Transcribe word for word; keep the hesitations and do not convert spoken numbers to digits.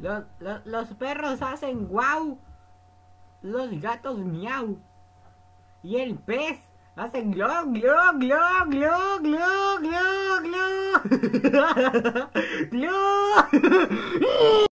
Los, los, los perros hacen guau. Los gatos miau. Y el pez hace glo, glo, glo, glo, glo, glo, glo. Glo.